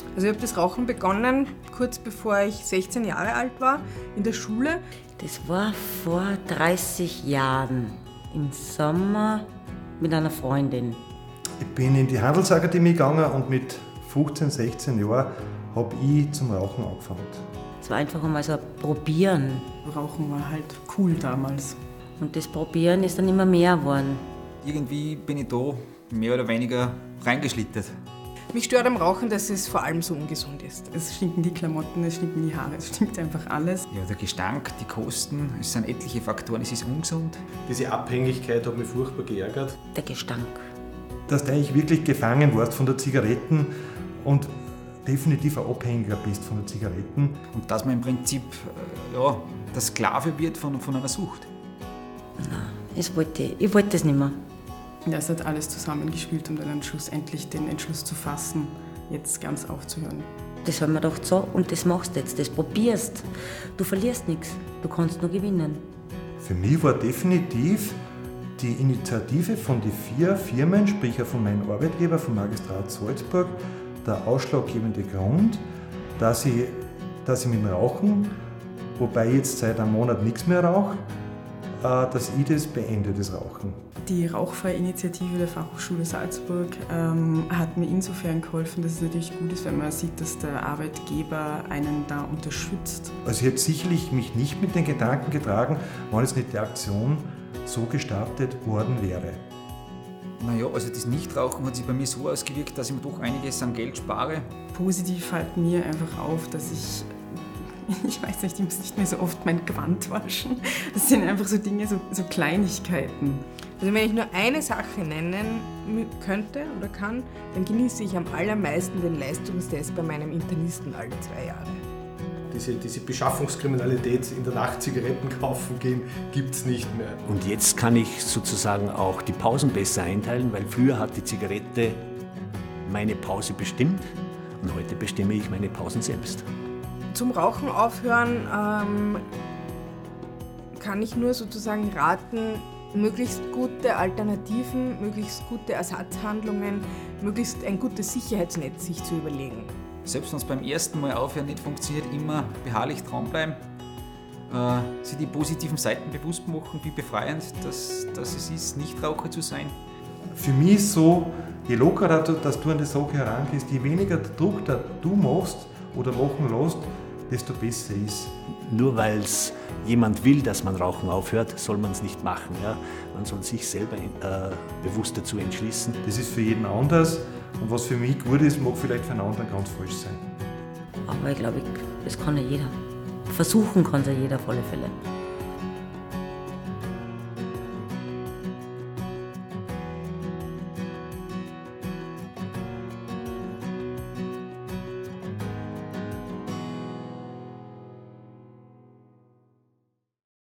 Also ich habe das Rauchen begonnen, kurz bevor ich 16 Jahre alt war, in der Schule. Das war vor 30 Jahren, im Sommer mit einer Freundin. Ich bin in die Handelsakademie gegangen und mit 15, 16 Jahren habe ich zum Rauchen angefangen. Es war einfach einmal so ein Probieren. Rauchen war halt cool damals. Und das Probieren ist dann immer mehr geworden. Irgendwie bin ich da mehr oder weniger reingeschlittert. Mich stört am Rauchen, dass es vor allem so ungesund ist. Es stinken die Klamotten, es stinken die Haare, es stinkt einfach alles. Ja, der Gestank, die Kosten, es sind etliche Faktoren, es ist ungesund. Diese Abhängigkeit hat mich furchtbar geärgert. Der Gestank. Dass du eigentlich wirklich gefangen warst von der Zigaretten und definitiv ein Abhängiger bist von den Zigaretten. Und dass man im Prinzip der Sklave wird von einer Sucht. Nein, ich wollte das nicht mehr. Ja, es hat alles zusammengespielt, um dann schlussendlich den Entschluss zu fassen, jetzt ganz aufzuhören. Das haben wir gedacht, so, und das machst du jetzt, das probierst. Du verlierst nichts, du kannst nur gewinnen. Für mich war definitiv die Initiative von den 4 Firmen, sprich auch von meinem Arbeitgeber, vom Magistrat Salzburg, der ausschlaggebende Grund, dass ich mit dem Rauchen, wobei ich jetzt seit einem Monat nichts mehr rauche, dass ich das beende, das Rauchen. Die rauchfreie Initiative der Fachhochschule Salzburg hat mir insofern geholfen, dass es natürlich gut ist, wenn man sieht, dass der Arbeitgeber einen da unterstützt. Also ich hätte sicherlich mich nicht mit den Gedanken getragen, wenn jetzt nicht die Aktion so gestartet worden wäre. Naja, also das Nichtrauchen hat sich bei mir so ausgewirkt, dass ich mir doch einiges an Geld spare. Positiv fällt mir einfach auf, dass ich weiß nicht, ich muss nicht mehr so oft mein Gewand waschen. Das sind einfach so Dinge, so Kleinigkeiten. Also wenn ich nur eine Sache nennen könnte oder kann, dann genieße ich am allermeisten den Leistungstest bei meinem Internisten alle 2 Jahre. Diese Beschaffungskriminalität, in der Nacht Zigaretten kaufen gehen, gibt es nicht mehr. Und jetzt kann ich sozusagen auch die Pausen besser einteilen, weil früher hat die Zigarette meine Pause bestimmt und heute bestimme ich meine Pausen selbst. Zum Rauchen aufhören kann ich nur sozusagen raten, möglichst gute Alternativen, möglichst gute Ersatzhandlungen, möglichst ein gutes Sicherheitsnetz sich zu überlegen. Selbst wenn es beim ersten Mal aufhören nicht funktioniert, immer beharrlich dranbleiben, sich die positiven Seiten bewusst machen, wie befreiend dass es ist, Nichtraucher zu sein. Für mich ist so, je lockerer dass du an die Sache herangehst, je weniger Druck du machst oder machen lässt, desto besser ist. Nur weil es jemand will, dass man Rauchen aufhört, soll man es nicht machen. Ja? Man soll sich selber bewusst dazu entschließen. Das ist für jeden anders und was für mich gut ist, mag vielleicht für einen anderen ganz falsch sein. Aber ich glaube, das kann ja jeder. Versuchen kann es ja jeder auf alle Fälle.